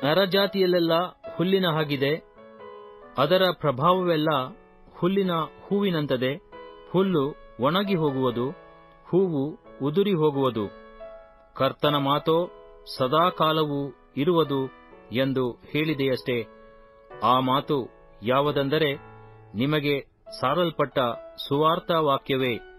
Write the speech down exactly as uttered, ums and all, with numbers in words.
ನರಜಾತಿಯಲ್ಲೆಲ್ಲ ಹುಲ್ಲಿನ ಹಾಗಿದೆ, ಅದರ ಪ್ರಭಾವವೆಲ್ಲ ಹುಲ್ಲಿನ ಹೂವಿನಂತದೆ. ಹುಲ್ಲು ಒಣಗಿ ಹೋಗುವುದು, ಹೂವು ಉದುರಿ ಹೋಗುವುದು, ಕರ್ತನ ಮಾತೋ ಸದಾಕಾಲವೂ ಇರುವುದು ಎಂದು ಹೇಳಿದೆಯಷ್ಟೇ. ಆ ಮಾತು ಯಾವುದೆಂದರೆ, ನಿಮಗೆ ಸಾರಲ್ಪಟ್ಟ ಸುವಾರ್ತಾ ವಾಕ್ಯವೇ.